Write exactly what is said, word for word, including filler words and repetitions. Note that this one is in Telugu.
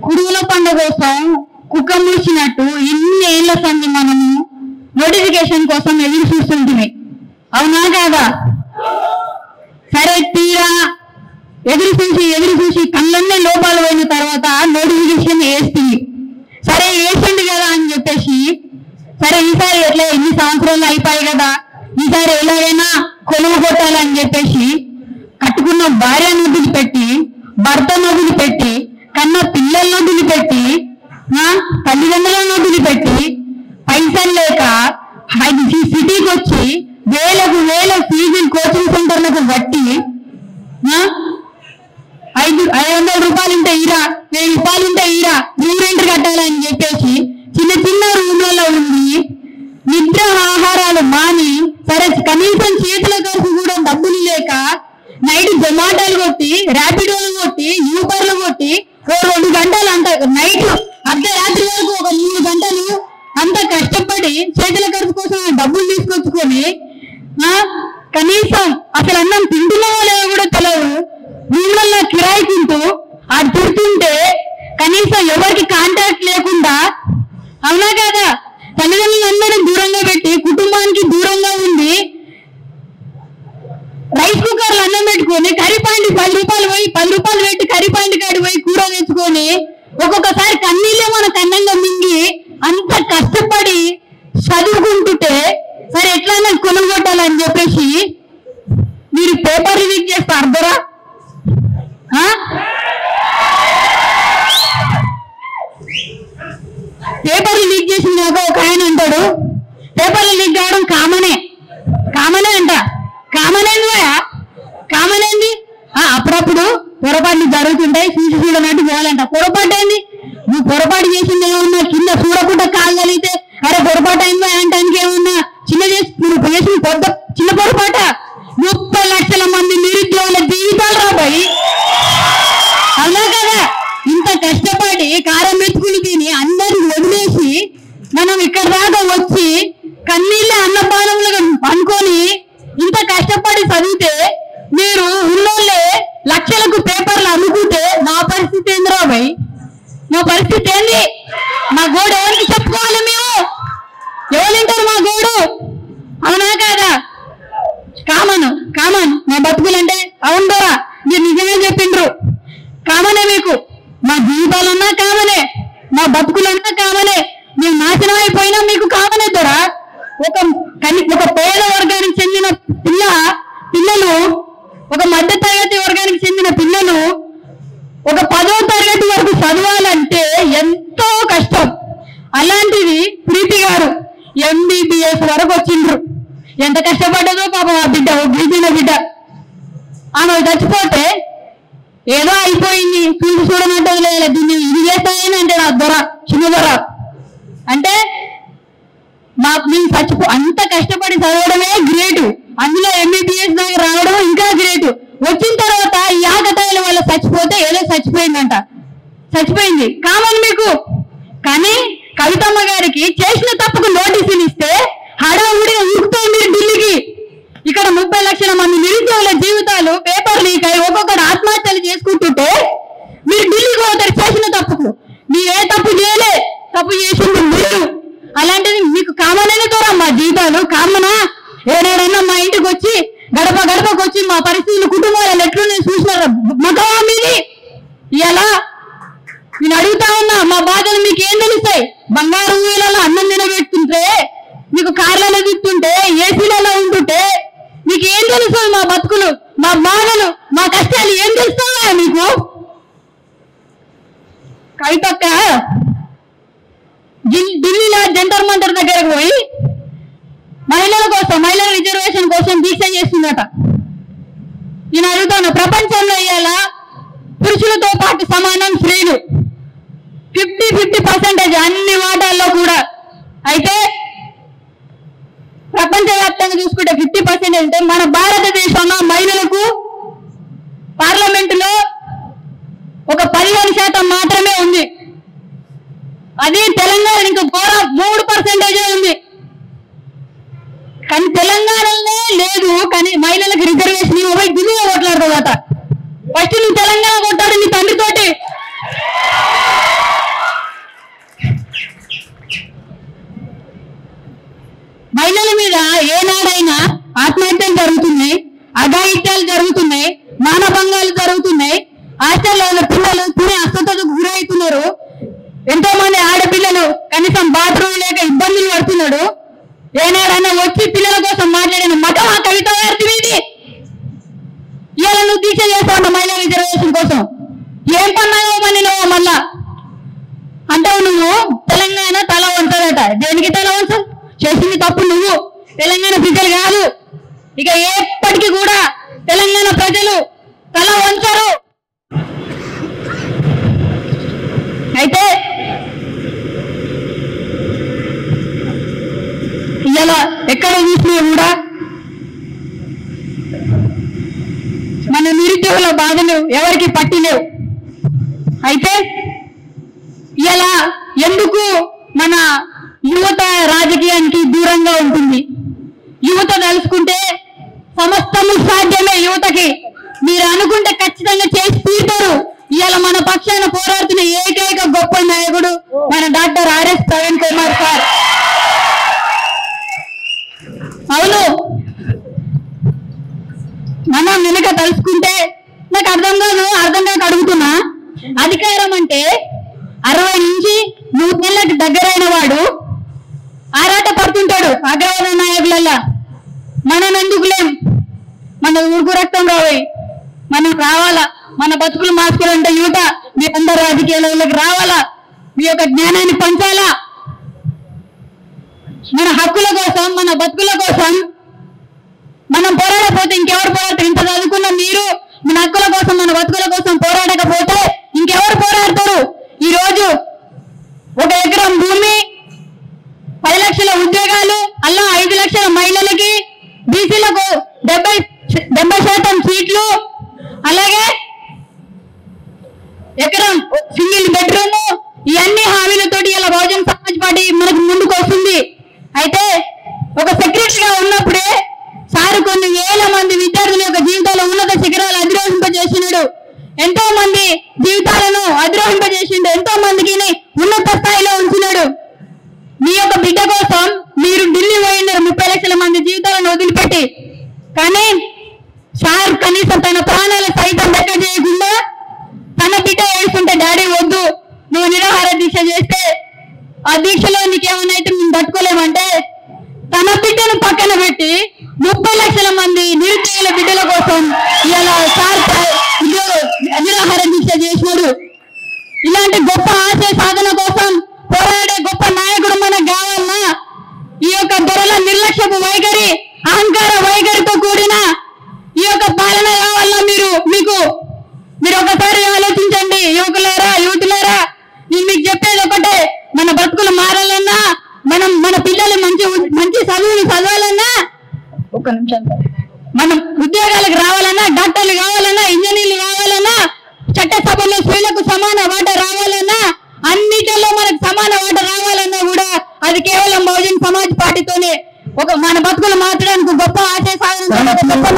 కుడుగుల పండుగ కోసం కుక్క మూసినట్టు ఇన్ని ఏళ్ల సంది మనము నోటిఫికేషన్ కోసం ఎదురు చూస్తుంటుంది. అవునా కాదా? సరే, తీరా ఎదురు చూసి ఎదురు చూసి కళ్ళన్నే లోపాలు పోయిన తర్వాత నోటిఫికేషన్ వేస్తుంది. సరే వేసింది కదా అని చెప్పేసి, సరే ఈసారి ఎట్లా ఎన్ని సంవత్సరాలు అయిపోయాయి కదా, ఈసారి ఎలాగైనా కొలువు కొట్టాలని చెప్పేసి కట్టుకున్న భార్యను వదిలిపెట్టి, భర్తను వదిలిపెట్టి, కన్న పిల్లలను వదిలిపెట్టి, తల్లిదండ్రులను వదిలిపెట్టి, పైసలు లేక సిటీకి వచ్చి వేలకు వేల ఫీజులు కోచింగ్ సెంటర్లకు కట్టి ఐదు ఐదు వందల రూపాయలు ఉంటే ఈరా, వెయ్యి రూపాయలు ఉంటే ఈరా, రూమ్ రెంట్ కట్టాలని చెప్పేసి చిన్న చిన్న రూమ్లలో ఉండి నిద్ర ఆహారాలు మాని, సరే కనీసం చేతుల ఖర్చు కూడా డబ్బులు లేక నైట్ జొమాటోలు కొట్టి, ర్యాపిడోలు కొట్టి, యూబర్లు కొట్టి ఓ రెండు గంటలు అంత నైట్ అర్ధరాత్రి వరకు ఒక మూడు గంటలు అంత కష్టపడి చేతుల ఖర్చు కోసం డబ్బులు తీసుకొచ్చుకొని కనీసం అసలు అన్నం తింటున్నావో లేవో కూడా తెలియదు, రూమ్లలో కిరాయికుంటూ ఆ తింటుంటే కనీసం ఎవరికి కాంటాక్ట్ లేకుండా, అవునా కదా, తల్లిదండ్రులందరినీ దూరంగా పెట్టి కుటుంబానికి దూరంగా ఉండి రైస్ కుక్కర్లు అన్నం పెట్టుకొని కర్రీ పాయింట్ పది రూపాయలు పోయి పది రూపాయలు పెట్టి కర్రీ పాయింట్ కాడి పోయి కూర తెచ్చుకొని ఒక్కొక్కసారి కన్నీళ్ళే మన కన్నంగా మింగి అంత కష్టపడి చదువుకుంటుంటే సరే ఎట్లయినా కొనుగొట్టాలని చెప్పేసి మీరు పేపర్ లీక్ చేస్తే అర్థరా? పేపర్లు లీక్ చేసినాక ఒక ఆయన అంటాడు, పేపర్లు లీక్ కావడం కామనే కామనే అంట. కామన్ ఏంది కామన్ ఏంది అప్పుడప్పుడు పొరపాట్లు జరుగుతుంటాయి, చూసి చూడనట్టు పోవాలంట. పొరపాటు ఏంది? నువ్వు పొరపాటు చేసింది ఏమన్నా కింద చూడకుండా కాగలిగితే అరే పొరపాటు అయిందో అంటానికి ఏమన్నా చిన్న చేసి నువ్వు చేసిన పెద్ద చిన్న పొరపాట. ముప్పై లక్షల మంది నిరుద్యోగుల జీవితాలు రాబోయి, అవునా కదా? ఇంత కష్టపడి కారం మెతుకులు తిని అందరిని వదిలేసి మనం ఇక్కడ దాకా వచ్చి కన్నీళ్ళ అన్నపానములుగా అనుకొని ఇంత కష్టపడి చదివితే మీరు ఉన్నోళ్ళే లక్షలకు పేపర్లు అమ్ముకుంటే నా పరిస్థితి ఏంది రాబాయ్? నా పరిస్థితి ఏంది? మా గోడు ఎవరికి చెప్పుకోవాలి? మేము ఎవరు వింటారు మా గోడు? అవునా కాదా? కామన్ కామన్ మా బతుకులంటే అవును దొరా, మీరు నిజమే చెప్పిండ్రు. కామనే మీకు, మా జీవితాలన్నా కామనే, మా బతుకులన్నా కామనే. మేము నాశనం అయిపోయినా మీకు కామనే దొరా. ఒక కని ఒక పేద వర్గానికి చెందిన పిల్ల పిల్లలు ఒక మధ్య తరగతి వర్గానికి చెందిన పిల్లలు ఒక పదో తరగతి వరకు చదవాలంటే ఎంతో కష్టం. అలాంటిది ప్రీతి గారు ఎంబీబీఎస్ వరకు వచ్చిండ్రు. ఎంత కష్టపడ్డదో పాపం ఆ బిడ్డ, గిరిజన బిడ్డ. ఆమె చచ్చిపోతే ఏదో అయిపోయింది, చూసి చూడనట్టు వదిలేదు, దీన్ని ఇది చేస్తాయని అంటే నా దొర చిన్న దొర అంటే మా మేము చచ్చిపో అంత కష్టపడి చదవడమే గ్రేటు, అందులో ఎంబీబీఎస్ దగ్గర రావడం ఇంకా గ్రేటు. వచ్చిన తర్వాత ఈ ఆకతాయిల వల్ల చచ్చిపోతే ఏదో చచ్చిపోయిందంట, చచ్చిపోయింది కామన్ మీకు. కానీ కవితమ్మ గారికి చేసిన తప్పుకు నోటీసులు ఇస్తే హడావుడిగా ఉరుకుతాయి మీరు ఢిల్లీకి. ఇక్కడ ముప్పై లక్షల మంది నిరుద్యోగుల జీవితాలు పేపర్ లీక్ అయి ఒక్కొక్కరు ఆత్మహత్యలు చేసుకుంటుంటే మీరు ఢిల్లీకి పోతారు చేసిన తప్పుకు. మీరు ఏ తప్పు చేయలే, తప్పు చేసింది మీరు. అలాంటిది మీకు కామనైనా దూరం మా జీవితాలు కామనా? ఏడైనా మా ఇంటికి వచ్చి గడప గడపకు వచ్చి మా పరిస్థితులు కుటుంబాలు ఎట్లున్నాయి చూసినారా? మగవా మీది ఇలా నేను అడుగుతా ఉన్నా, మా బాధలు మీకు ఏం తెలుస్తాయి? బంగారు ఊళ్ళలో అన్నం తినబెడుతుంటే, మీకు కార్లలో తిప్పుతుంటే, ఏసీలలో ఉంటుంటే మీకు ఏం తెలుస్తుంది? మా బతుకులు, మా బాధలు, మా కష్టాలు ఏం తెలుస్తాయా మీకు? కవితక్క ఢిల్లీలో జంతర్ మంతర్ దగ్గరకు పోయి మహిళల కోసం, మహిళల రిజర్వేషన్ కోసం దీక్ష చేస్తుందట. నేను అడుగుతాను, ప్రపంచంలో ఇవాళ పురుషులతో పాటు సమానం స్త్రీలు ఫిఫ్టీ ఫిఫ్టీ పర్సెంటేజ్ అన్ని వాటాల్లో కూడా. అయితే ప్రపంచవ్యాప్తంగా చూసుకుంటే ఫిఫ్టీ పర్సెంటేజ్ అంటే మన భారతదేశంలో మహిళలకు పార్లమెంటులో ఒక పదిహేను శాతం మాత్రమే ఉంది. అది తెలంగాణ ఇంకా ఘోర మూడు పర్సెంటేజే ఉంది. కానీ తెలంగాణలోనే లేదు, కానీ మహిళలకు రిజర్వేషన్ ఇవ్వబోయి ఢిల్లీలో కొట్లాడుతుందట. ఫస్ట్ నువ్వు తెలంగాణ కొట్టాడు నీ తండ్రితోటి. అఘాయిత్యాలు జరుగుతున్నాయి, మానభంగాలు జరుగుతున్నాయి, హాస్టల్లో పిల్లలు తినే అస్వస్థతకు గురవుతున్నారు, ఎంతో మంది ఆడపిల్లలు కనీసం బాత్రూమ్ లేక ఇబ్బందులు పడుతున్నాడు. ఏనాడన్నా వచ్చి పిల్లల కోసం మాట్లాడిన మతం ఆ కవిత ఇది. ఇవాళ నువ్వు దీక్ష చేస్తావు మహిళా రిజర్వేషన్ కోసం, ఏం పన్నావో పని నువ్వు మళ్ళా అంటావు. నువ్వు తెలంగాణ తల వంచదట, దేనికి తల వంచ? చేసింది తప్పు నువ్వు, తెలంగాణ ప్రజలు కాదు. ఇక ఎప్పటికీ కూడా తెలంగాణ ప్రజలు తల వంచరు. అయితే ఇలా ఎక్కడ చూసినా కూడా మన నిరుద్యోగుల బాధలు ఎవరికి పట్టిలేవు. అయితే ఇలా ఎందుకు మన యువత రాజకీయానికి దూరంగా ఉంటుంది? యువత తలుచుకుంటే సమస్తము సాధ్యమే. యువతకి మీరు అనుకుంటే ఖచ్చితంగా చేసి తీరుతారు. ఇవాళ మన పక్షాన పోరాడుతున్న ఏకైక గొప్ప నాయకుడు మన doctor RS Praveen Kumar sir. అవును, మనం వెనుక తలుచుకుంటే నాకు అర్థం కాదు అర్థం కాక అడుగుతున్నా. అధికారం అంటే అరవై నుంచి నూటేళ్లకు దగ్గరైన వాడు ఆరాట పడుతుంటాడు అగ్రవాద నాయకులల్లా. మనం ఎందుకులేం, మన ఉడుకు రక్తం రావాలి, మనం రావాలా, మన బతుకులు మార్చుకోవాలంటే యువత మీ అందరు రాజకీయాలలోకి రావాలా, మీ యొక్క జ్ఞానాన్ని పంచాలా. మన హక్కుల కోసం, మన బతుకుల కోసం మనం పోరాడకపోతే ఇంకెవరు పోరాడతారు? ఇంత చదువుకున్న మీరు మన హక్కుల కోసం, మన బతుకుల కోసం పోరాడకపోతే ఇంకెవరు పోరాడతారు? ఈ రోజు ఒక ఎకరం భూమి, పది లక్షల ఉద్యోగాలు, అలా ఐదు లక్షల మహిళలకి, బీసీలకు డెబ్బై డెబ్బై శాతం సీట్లు, అలాగే ఎకరం సింగిల్ బెడ్రూమ్, ఇవన్నీ హామీలతోటి ఇలా బహుజన సమాజ్ పార్టీ మనకు ముందుకు వస్తుంది. అయితే ఒక సెక్రటరీగా ఉన్నప్పుడే సారు కొన్ని వేల మంది విద్యార్థుల యొక్క జీవితాల్లో ఉన్నత శిఖరాలు అధిరోహింపజేసినాడు. ఎంతో మంది జీవితాలను అధిరోహింపజేసిండు, ఎంతో మందికి ఉన్నత స్థాయిలో ఉంచినాడు. మీ యొక్క బిడ్డ కోసం మీరు ఢిల్లీ పోయినారు ముప్పై లక్షల మంది జీవితాలను వదిలిపెట్టి. కానీ సార్ కనీసం తన ప్రాణాలు సైతం లెక్క చేయకుండా తన బిడ్డ ఏడుస్తుంటే డాడీ వద్దు నువ్వు నిరాహార దీక్ష చేస్తే ఆ దీక్షలో నీకేమన్నా అయితే మేము తట్టుకోలేమంటే తన బిడ్డను పక్కన పెట్టి ముప్పై లక్షల మంది నిరుద్యోగుల బిడ్డల కోసం ఇలా సార్ నిరాహార దీక్ష చేసినాడు. ఇలాంటి గొప్ప ఆశయ సాధన కోసం పోరాడే గొప్ప నాయకుడు మనకు కావాలన్నా ఈ యొక్క దొరల నిర్లక్ష్యపు వైఖరి, అహంకార వైఖరితో కూడిన ఈ యొక్క పాలన కావాలన్నా మీరు మీకు మీరు ఒకసారి ఆలోచించండి. యువకులారా, యువతులారా, నేను మీకు చెప్పేది ఒకటే, మన బతుకులు మారాలన్నా, మనం మన పిల్లలు మంచి మంచి చదువులు చదవాలన్నా, ఒక్క నిమిషం, మనం ఉద్యోగాలకు రావాలన్నా, డాక్టర్లు కావాలన్నా, ఇంజనీర్లు కావాలన్నా, చట్టసభలో స్త్రీలకు సమాన వాటా రావాలన్నా, అన్నిటిలో మనకు సమాన వాటా రావాలన్నా కూడా అది కేవలం బహుజన సమాజ్ పార్టీతోనే. ఒక మన బతుకులు మార్చడానికి గొప్ప ఆశయ సాధన, గొప్ప